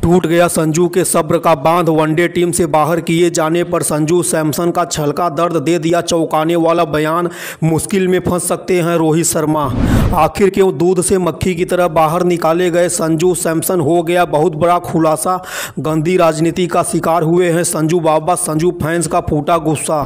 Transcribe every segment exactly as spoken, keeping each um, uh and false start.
टूट गया संजू के सब्र का बांध। वनडे टीम से बाहर किए जाने पर संजू सैमसन का छलका दर्द दे दिया चौंकाने वाला बयान। मुश्किल में फंस सकते हैं रोहित शर्मा। आखिर क्यों दूध से मक्खी की तरह बाहर निकाले गए संजू सैमसन, हो गया बहुत बड़ा खुलासा। गंदी राजनीति का शिकार हुए हैं संजू बाबा, संजू फैंस का फूटा गुस्सा।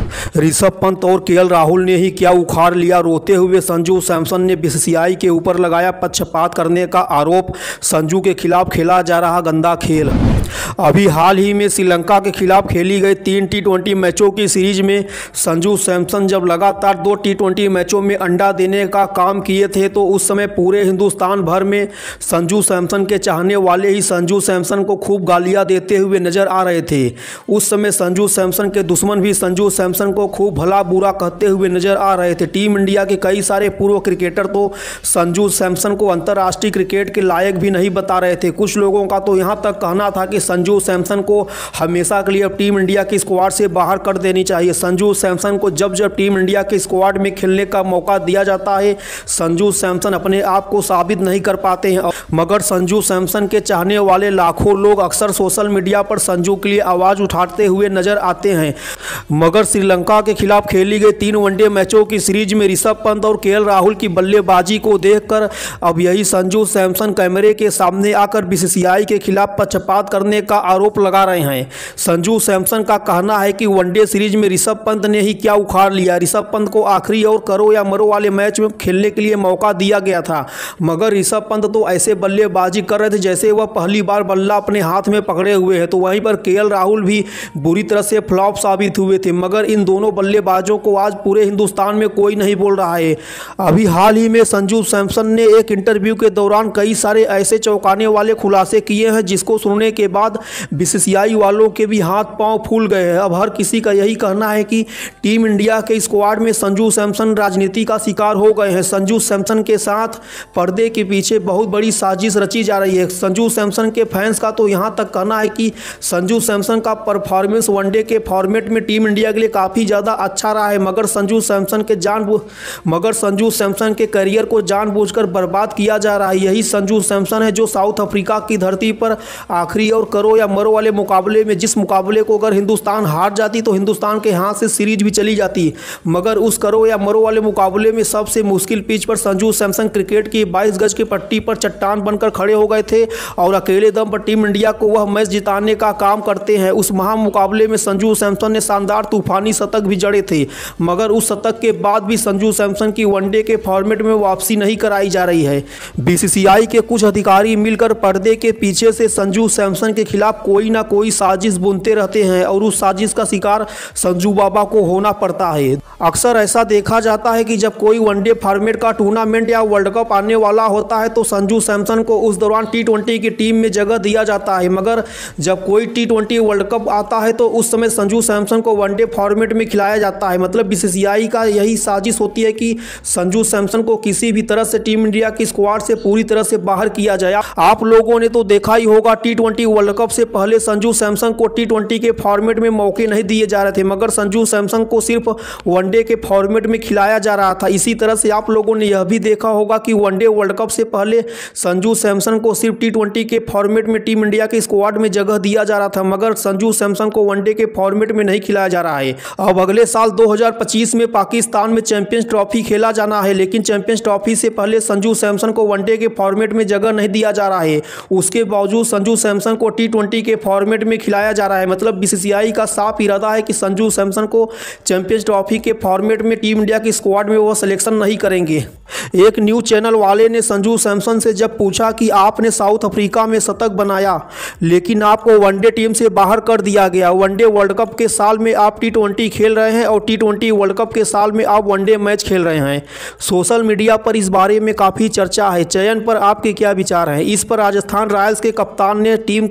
ऋषभ पंत और केएल राहुल ने ही क्या उखाड़ लिया। रोते हुए संजू सैमसन ने बीसीसीआई के ऊपर लगाया पक्षपात करने का आरोप। संजू के खिलाफ खेला जा रहा गंदा खेल। अभी हाल ही में श्रीलंका के खिलाफ खेली गई तीन टी ट्वेंटी मैचों की सीरीज में संजू सैमसन जब लगातार दो टी ट्वेंटी मैचों में अंडा देने का काम किए थे, तो उस समय पूरे हिंदुस्तान भर में संजू सैमसन के चाहने वाले ही संजू सैमसन को खूब गालियां देते हुए नजर आ रहे थे। उस समय संजू सैमसन के दुश्मन भी संजू सैमसन को खूब भला बुरा कहते हुए नजर आ रहे थे। टीम इंडिया के कई सारे पूर्व क्रिकेटर तो संजू सैमसन को अंतर्राष्ट्रीय क्रिकेट के लायक भी नहीं बता रहे थे। कुछ लोगों का तो यहाँ तक कहना था कि संजू सैमसन को हमेशा के लिए अब टीम इंडिया की स्क्वाड से बाहर कर देनी चाहिए। संजू सैमसन को जब जब टीम इंडिया के स्क्वाड में खेलने का मौका दिया जाता है, संजू सैमसन अपने आप को साबित नहीं कर पाते हैं। मगर संजू सैमसन के चाहने वाले लाखों लोग अक्सर सोशल मीडिया पर संजू के लिए आवाज़ उठाते हुए नजर आते हैं। मगर श्रीलंका के खिलाफ खेली गई तीन वनडे मैचों की सीरीज में ऋषभ पंत और केएल राहुल की बल्लेबाजी को देखकर अब यही संजू सैमसन कैमरे के सामने आकर बीसीसीआई के खिलाफ पक्षपात करने का आरोप लगा रहे हैं। संजू सैमसन का कहना है कि वनडे सीरीज में ऋषभ पंत ने ही क्या उखाड़ लिया। ऋषभ पंत को आखिरी और करो या मरो वाले मैच में खेलने के लिए मौका दिया गया था, मगर ऋषभ पंत तो ऐसे बल्लेबाजी कर रहे थे जैसे वह पहली बार बल्ला अपने हाथ में पकड़े हुए हैं। तो वहीं पर केएल राहुल भी बुरी तरह से फ्लॉप साबित हुए थे। मगर इन दोनों बल्लेबाजों को आज पूरे हिंदुस्तान में कोई नहीं बोल रहा है। अभी हाल ही में संजू सैमसन ने एक इंटरव्यू के दौरान कई सारे ऐसे चौंकाने वाले खुलासे किए हैं जिसको सुनने के बाद बीसीसीआई वालों के भी हाथ पांव फूल गए हैं। अब हर किसी का यही कहना है कि टीम इंडिया के स्क्वाड में संजू सैमसन राजनीति का शिकार हो गए हैं। संजू सैमसन के साथ पर्दे के पीछे बहुत बड़ी साजिश रची जा रही है। संजू सैमसन के फैंस का तो यहां तक कहना है कि संजू सैमसन का परफॉर्मेंस वनडे के फॉर्मेट में टीम इंडिया के लिए काफ़ी ज़्यादा अच्छा रहा है, मगर संजू सैमसन के जान मगर संजू सैमसन के करियर को जानबूझकर बर्बाद किया जा रहा है। यही संजू सैमसन है जो साउथ अफ्रीका की धरती पर आखिरी और करो या मरो वाले मुकाबले में, जिस मुकाबले को अगर हिंदुस्तान हार जाती तो हिंदुस्तान के हाथ से सीरीज भी चली जाती, मगर उस करो या मरो वाले मुकाबले में सबसे मुश्किल पिच पर संजू सैमसन क्रिकेट की बाईस गज की पट्टी पर चट्टान बनकर खड़े हो गए थे और अकेले दम पर टीम इंडिया को वह मैच जिताने का काम करते हैं। उस महा मुकाबले में संजू सैमसन ने शानदार तूफानी शतक भी जड़े थे, मगर उस शतक के बाद भी संजू सैमसन की वनडे के फॉर्मेट में वापसी नहीं कराई जा रही है। बीसीसीआई के कुछ अधिकारी मिलकर पर्दे के पीछे से संजू सैमसन के खिलाफ कोई ना कोई साजिश बुनते रहते हैं और उस साजिश का शिकार संजू बाबा को होना पड़ता है। अक्सर ऐसा देखा जाता है कि जब कोई वनडे फॉर्मेट का टूर्नामेंट या वर्ल्ड कप आने वाला होता है तो संजू सैमसन को उस दौरान टी ट्वेंटी की टीम में जगह दिया जाता है, मगर जब कोई टी ट्वेंटी वर्ल्ड कप आता है तो उस समय संजू सैमसन को वनडे फॉर्मेट में खिलाया जाता है। मतलब बीसीसीआई का यही साजिश होती है कि संजू सैमसन को किसी भी तरह से टीम इंडिया की स्क्वाड से पूरी तरह से बाहर किया जाए। आप लोगों ने तो देखा ही होगा टी ट्वेंटी वर्ल्ड कप से पहले संजू सैमसन को टी ट्वेंटी के फॉर्मेट में मौके नहीं दिए जा रहे थे, मगर संजू सैमसन को सिर्फ वनडे के फॉर्मेट में खिलाया जा रहा था। इसी तरह से आप लोगों ने यह भी देखा होगा कि वनडे वर्ल्ड कप से पहले संजू सैमसन को सिर्फ टी ट्वेंटी के फॉर्मेट में टीम इंडिया के स्क्वाड में जगह दिया जा रहा था, मगर संजू सैमसन को वनडे के फॉर्मेट में नहीं खिलाया जा रहा है। अब अगले साल दो हज़ार पच्चीस में पाकिस्तान में चैंपियंस ट्रॉफी खेला जाना है, लेकिन चैंपियंस ट्रॉफी से पहले संजू सैमसन को वनडे के फॉर्मेट में जगह नहीं दिया जा रहा है। उसके बावजूद संजू सैमसन को टी ट्वेंटी के फॉर्मेट में खिलाया जा रहा है। मतलब बीसीसीआई का साफ इरादा है कि संजू सैमसन को चैंपियंस ट्रॉफी के फॉर्मेट में टीम इंडिया की स्क्वाड में वो सिलेक्शन नहीं करेंगे। एक न्यूज चैनल वाले ने संजू सैमसन से जब पूछा कि आपने साउथ अफ्रीका में शतक बनाया लेकिन आपको वनडे टीम से बाहर कर दिया गया, वनडे वर्ल्ड कप के साल में आप टी ट्वेंटी खेल रहे हैं और टी ट्वेंटी वर्ल्ड कप के साल में आप वनडे मैच खेल रहे हैं। सोशल मीडिया पर इस बारे में काफ़ी चर्चा है, चयन पर आपके क्या विचार हैं? इस पर राजस्थान रॉयल्स के कप्तान ने टीम के प्रदर्शन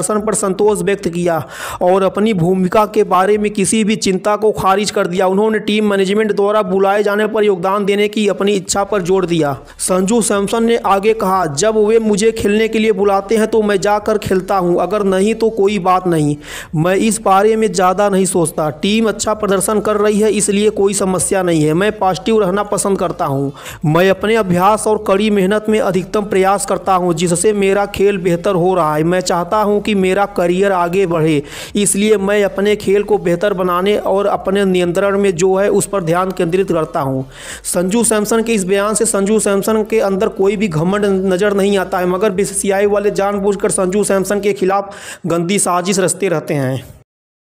प्रदर्शन पर संतोष व्यक्त किया और अपनी भूमिका के बारे में किसी भी चिंता को खारिज कर दिया। उन्होंने टीम मैनेजमेंट द्वारा बुलाए जाने पर योगदान देने की अपनी इच्छा पर जोर दिया। संजू सैमसन ने आगे कहा, जब वे मुझे खेलने के लिए बुलाते हैं तो मैं जाकर खेलता हूं, अगर नहीं तो कोई बात नहीं। मैं इस बारे में ज़्यादा नहीं सोचता। टीम अच्छा प्रदर्शन कर रही है इसलिए कोई समस्या नहीं है। मैं पॉजिटिव रहना पसंद करता हूं। मैं अपने अभ्यास और कड़ी मेहनत में अधिकतम प्रयास करता हूं जिससे मेरा खेल बेहतर हो रहा है। मैं चाहता हूं कि मेरा करियर आगे बढ़े, इसलिए मैं अपने खेल को बेहतर बनाने और अपने नियंत्रण में जो है उस पर ध्यान केंद्रित करता हूं। संजू सैमसन के इस बयान से संजू सैमसन के अंदर कोई भी घमंड नज़र नहीं आता है, मगर बीसीसीआई वाले जानबूझकर संजू सैमसन के खिलाफ गंदी साजिश रचते रहते हैं।